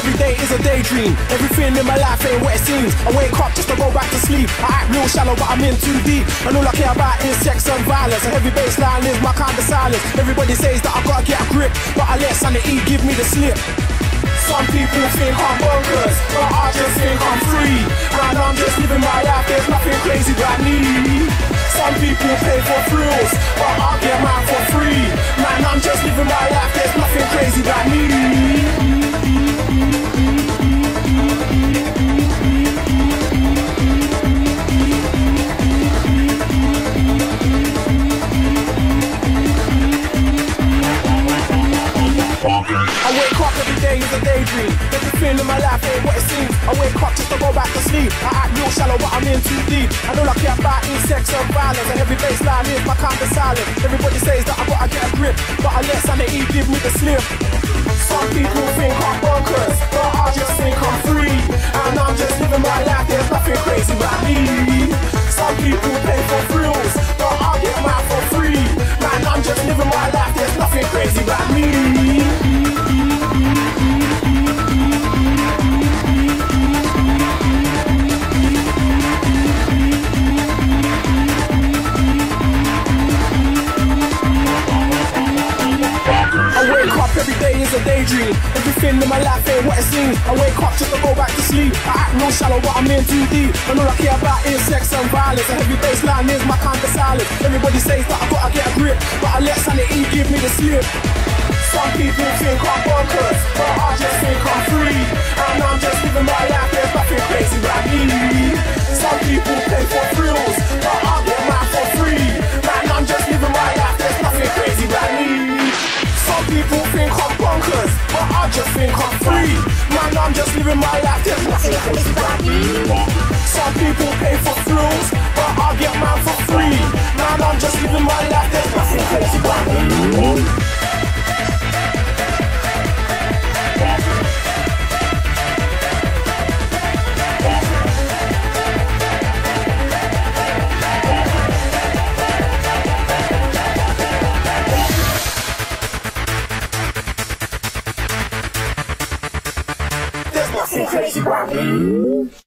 every day is a daydream. Everything in my life ain't what it seems. I wake up just to go back to sleep. I act real shallow but I'm in too deep. And all I care about is sex and violence. A heavy bassline is my kind of silence. Everybody says that I gotta get a grip, but I let sanity give me the slip. Some people think I'm bonkers, but I just think I'm free. And I'm just living my life, there's nothing crazy about me. Some people pay for thrills, but I get mine for free. Man, I'm just living my life, there's nothing crazy about me. I wake up every day is a daydream. Everything in my life ain't what it seems. I wake up just to go back to sleep. I act real shallow but I'm in too deep. And all I care about is sex and violence. And every bassline is my kind of silence. Everybody says that I gotta get a grip, but I let sanity give me the slip. Some people think I'm bonkers, but I just think I'm free. And I'm just living my life, there's nothing crazy about me. Some people pay for thrills, but I get mine for free. Man, I'm just living my life, there's nothing crazy about me. Every day is a daydream. Everything in my life ain't what it seems. I wake up just to go back to sleep. I act real shallow but I'm in too deep. And all I care about is sex and violence. A heavy bassline is my kind of silence. Everybody says that I gotta get a grip, but I let sanity give me the slip. Some people think I'm bonkers, but I just think I'm free. And I'm just living my life, there's nothing crazy about me. Some people pay for thrills, but I get mine for free. Man, I'm just living my life, there's nothing crazy about me. Some people think I'm bonkers, but I just think I'm free. Man, I'm just living my life, there's nothing crazy about me. Some people pay for thrills, but I get mine for free. Man, I'm just living my life, there's nothing crazy about me. Crazy about me.